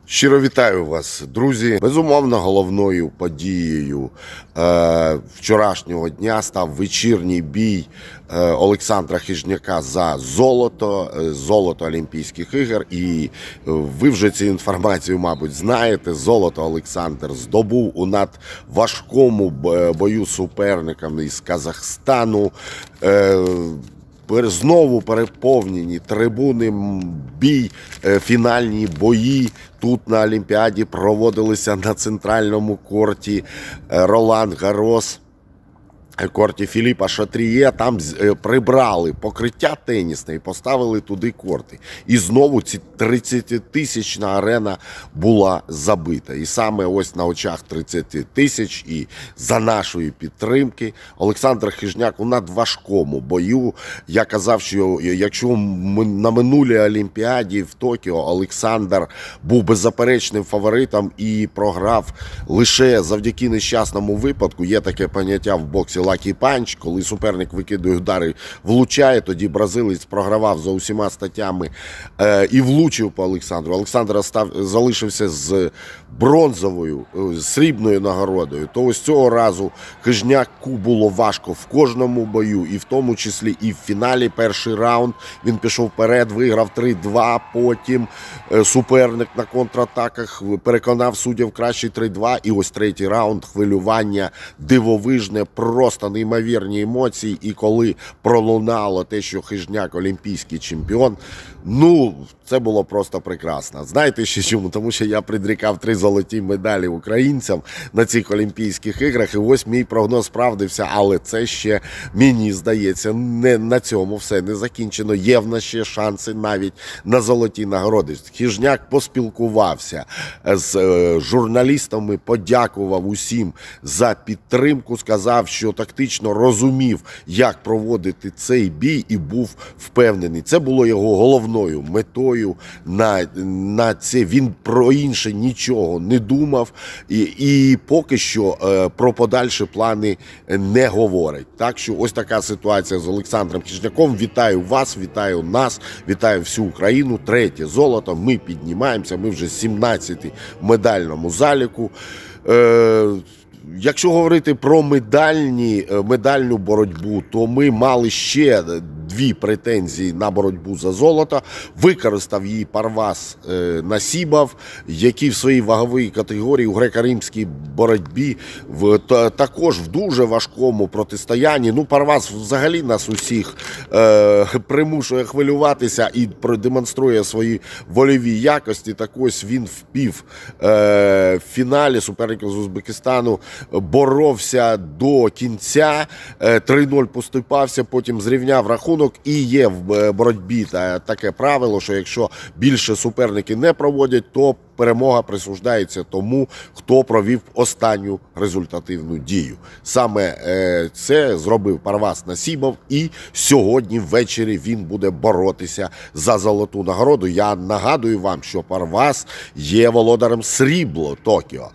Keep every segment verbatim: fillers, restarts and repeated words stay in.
Щиро вітаю вас, друзі. Безумовно, головною подією е, вчорашнього дня став вечірній бій е, Олександра Хижняка за золото, е, золото Олімпійських ігор. І е, ви вже цю інформацію, мабуть, знаєте. Золото Олександр здобув у надважкому бою з суперниками із Казахстану. Е, Знову переповнені трибуни, бій, фінальні бої. Тут на Олімпіаді проводилися на центральному корті Ролан Гарос, корті Філіпа Шатріє. Там прибрали покриття тенісне і поставили туди корти. І знову ці тридцятитисячна арена була забита. І саме ось на очах тридцяти тисяч і за нашої підтримки Олександр Хижняк у надважкому бою. Я казав, що якщо на минулій Олімпіаді в Токіо Олександр був беззаперечним фаворитом і програв лише завдяки нещасному випадку, є таке поняття в боксі «лакі панч», коли суперник викидує удари, влучає, тоді бразилець програвав за усіма статтями е, і влучив по Олександру. Олександр став, залишився з бронзовою, з срібною нагородою. То ось цього разу Хижняку було важко в кожному бою, і в тому числі і в фіналі. Перший раунд він пішов вперед, виграв три-два, потім е, суперник на контратаках переконав суддів краще три-два, і ось третій раунд, хвилювання дивовижне, просто неймовірні емоції. І коли пролунало те, що Хижняк олімпійський чемпіон, ну, це було просто прекрасно. Знаєте ще чому? Тому що я предрікав три золоті медалі українцям на цих Олімпійських іграх, і ось мій прогноз справдився, але це ще, мені здається, не на цьому все не закінчено. Є в нас ще шанси навіть на золоті нагороди. Хижняк поспілкувався з е, журналістами, подякував усім за підтримку, сказав, що тактично розумів, як проводити цей бій, і був впевнений. Це було його головною метою на, на це. Він про інше нічого не думав і, і поки що е, про подальші плани не говорить. Так що ось така ситуація з Олександром Хижняком. Вітаю вас, вітаю нас, вітаю всю Україну. Третє золото. Ми піднімаємося, ми вже сімнадцяті в медальному заліку. Е, Якщо говорити про медальні, медальну боротьбу, то ми мали ще дві претензії на боротьбу за золото. Використав її Парваз Насібов, який в своїй ваговій категорії у греко-римській боротьбі в, також в дуже важкому протистоянні. Ну, Парваз взагалі нас усіх е, примушує хвилюватися і продемонструє свої вольові якості. Так ось він в пів е, в фіналі суперників з Узбекистану боровся до кінця, три-нуль поступався, потім зрівняв рахунок. І є в боротьбі таке правило, що якщо більше суперники не проводять, то перемога присуждається тому, хто провів останню результативну дію. Саме це зробив Парваз Насібов, і сьогодні ввечері він буде боротися за золоту нагороду. Я нагадую вам, що Парваз є володарем срібла Токіо.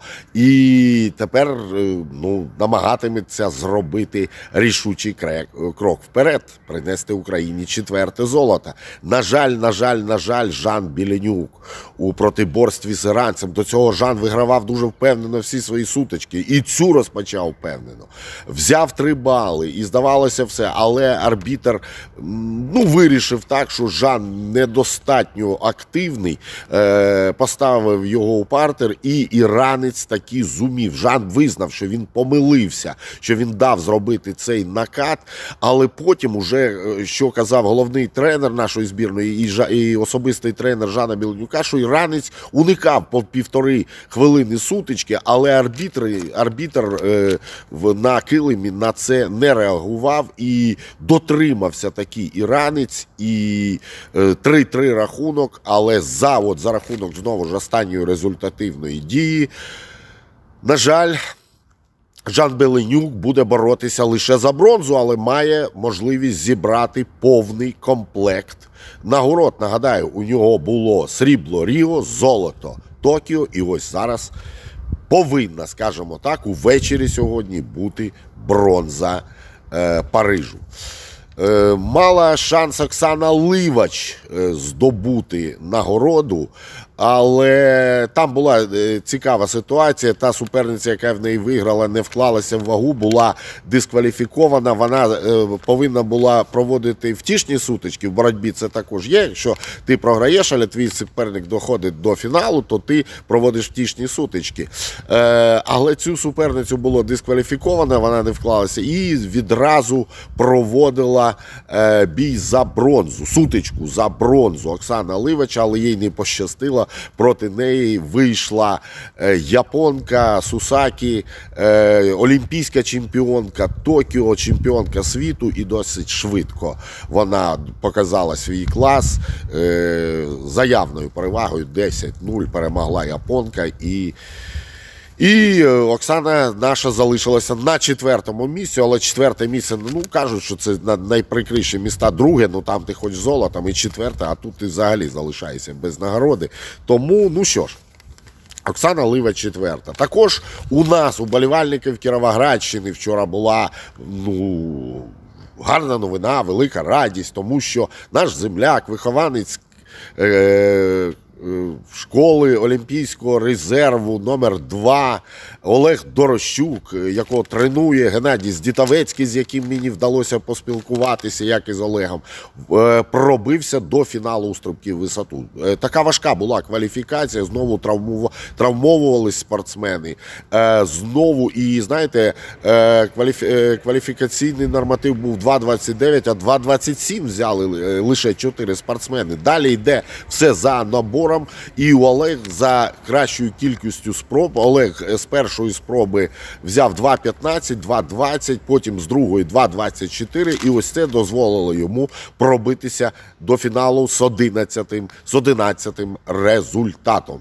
І тепер ну, намагатиметься зробити рішучий крок вперед, принести Україні четверте золото. На жаль, на жаль, на жаль, Жан Біленюк у протиборстві з іранцем. До цього Жан вигравав дуже впевнено всі свої сутички. І цю розпочав впевнено. Взяв три бали і здавалося все. Але арбітр ну, вирішив так, що Жан недостатньо активний. Е, поставив його у партер, і іранець таки зумів. Жан визнав, що він помилився, що він дав зробити цей накат. Але потім уже, що казав головний тренер нашої збірної і, і особистий тренер Жана Біленюка, що іранець уникав по півтори хвилини сутички, але арбітр, арбітр е, на килимі на це не реагував і дотримався такий іранець. І е, три-три рахунок, але за, от, за рахунок знову ж останньої результативної дії, на жаль, Жан Біленюк буде боротися лише за бронзу, але має можливість зібрати повний комплект нагород. Нагадаю, у нього було срібло Ріо, золото Токіо, і ось зараз повинна, скажімо так, увечері сьогодні бути бронза е, Парижу. Е, мала шанс Оксана Ливач здобути нагороду. Але там була цікава ситуація. Та суперниця, яка в неї виграла, не вклалася в вагу, була дискваліфікована. Вона повинна була проводити втішні сутички. В боротьбі це також є. Якщо ти програєш, але твій суперник доходить до фіналу, то ти проводиш втішні сутички. Але цю суперницю було дискваліфіковано, вона не вклалася і відразу проводила бій за бронзу, сутичку за бронзу. Оксана Ливач, але їй не пощастило. Проти неї вийшла е, японка Сусакі, е, олімпійська чемпіонка Токіо, чемпіонка світу, і досить швидко вона показала свій клас. Е, за явною перевагою десять нуль перемогла японка. І І Оксана наша залишилася на четвертому місці, але четверте місце, ну, кажуть, що це найприкріші міста. Друге, ну, там ти хоч золотом, і четверте, а тут ти взагалі залишаєшся без нагороди. Тому, ну що ж, Оксана Ливач четверта. Також у нас, у болівальників Кіровоградщини, вчора була, ну, гарна новина, велика радість, тому що наш земляк, вихованець е школи Олімпійського резерву номер два Олег Дорощук, якого тренує Геннадій Здітовецький, з яким мені вдалося поспілкуватися, як і з Олегом, пробився до фіналу у стрибків в висоту. Така важка була кваліфікація, знову травмовувались спортсмени. Знову, і знаєте, кваліфікаційний норматив був два двадцять дев'ять, а два двадцять сім взяли лише чотири спортсмени. Далі йде все за набором. І Олег за кращою кількістю спроб, Олег з першої спроби взяв два п'ятнадцять, два двадцять, потім з другої два двадцять чотири, і ось це дозволило йому пробитися до фіналу з одинадцятим, з одинадцятим результатом.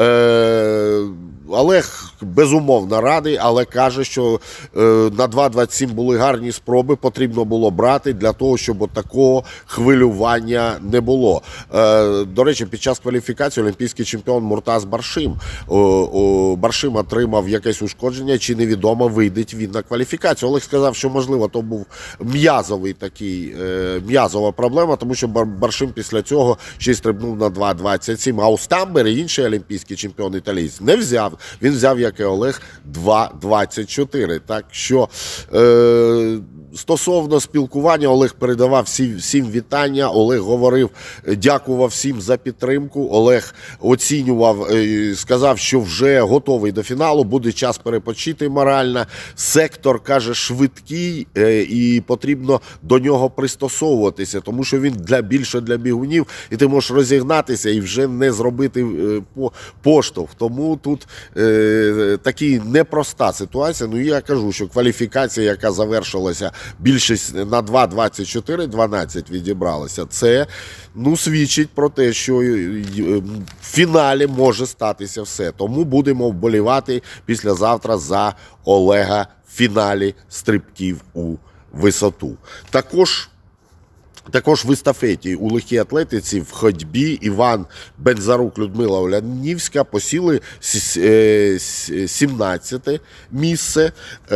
Е, Олег безумовно радий, але каже, що е, на два двадцять сім були гарні спроби, потрібно було брати для того, щоб такого хвилювання не було. Е, до речі, під час кваліфікації олімпійський чемпіон Муртаз Баршим. О, о, Баршим отримав якесь ушкодження, чи невідомо, вийде він на кваліфікацію. Олег сказав, що, можливо, то був м'язовий такий, е, м'язова проблема, тому що Баршим після цього ще й стрибнув на два двадцять сім. А Остамбер, інший олімпійський чемпіон італієць, не взяв. Він взяв, як і Олег, два двадцять чотири. Так що, е, стосовно спілкування, Олег передавав всім, всім вітання, Олег говорив, дякував всім за підтримку, Олег оцінював, сказав, що вже готовий до фіналу, буде час перепочити морально. Сектор, каже, швидкий і потрібно до нього пристосовуватися, тому що він для, більше для бігунів, і ти можеш розігнатися і вже не зробити поштовх. Тому тут е, такі непроста ситуація. Ну, я кажу, що кваліфікація, яка завершилася, більшість на два двадцять чотири дванадцять відібралася, це, ну, свідчить про те, що в фіналі може статися все. Тому будемо вболівати післязавтра за Олега в фіналі стрибків у висоту. Також Також в естафеті у легкій атлетиці в ходьбі Іван Бензарук, Людмила Олянівська посіли сімнадцяте місце.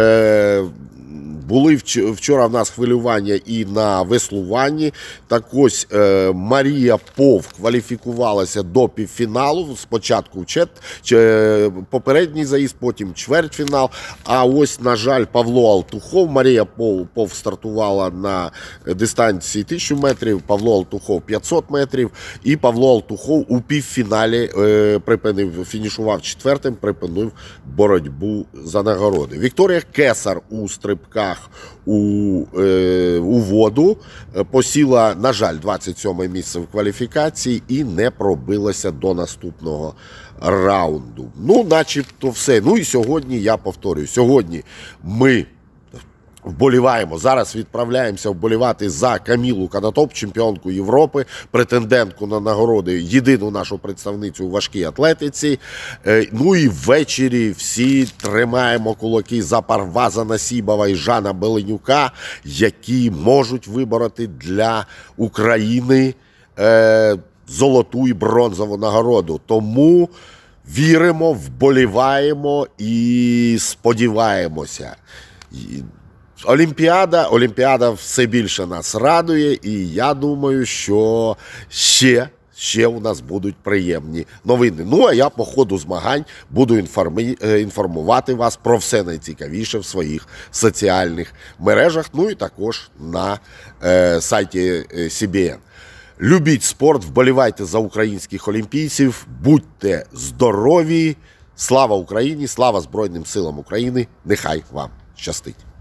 Були вчора в нас хвилювання і на веслуванні. Так ось Марія Пов кваліфікувалася до півфіналу. Спочатку чет, попередній заїзд, потім чвертьфінал. А ось, на жаль, Павло Алтухов. Марія Пов, Пов стартувала на дистанції тисячу метрів, Павло Алтухов п'ятсот метрів. І Павло Алтухов у півфіналі е, припинив, фінішував четвертим, припинив боротьбу за нагороди. Вікторія Кесар у стрибках у, е, у воду посіла, на жаль, двадцять сьоме місце в кваліфікації і не пробилася до наступного раунду. Ну, начебто все. Ну і сьогодні, я повторюю, сьогодні ми вболіваємо. Зараз відправляємося вболівати за Камілу Конотоп, чемпіонку Європи, претендентку на нагороди, єдину нашу представницю у важкій атлетиці. Ну і ввечері всі тримаємо кулаки за Парваза Насібова і Жана Беленюка, які можуть вибороти для України е, золоту і бронзову нагороду. Тому віримо, вболіваємо і сподіваємося. Олімпіада, Олімпіада все більше нас радує, і я думаю, що ще, ще у нас будуть приємні новини. Ну, а я по ходу змагань буду інформі... інформувати вас про все найцікавіше в своїх соціальних мережах, ну і також на е, сайті Сі Бі Ен. Любіть спорт, вболівайте за українських олімпійців, будьте здорові, слава Україні, слава Збройним силам України, нехай вам щастить.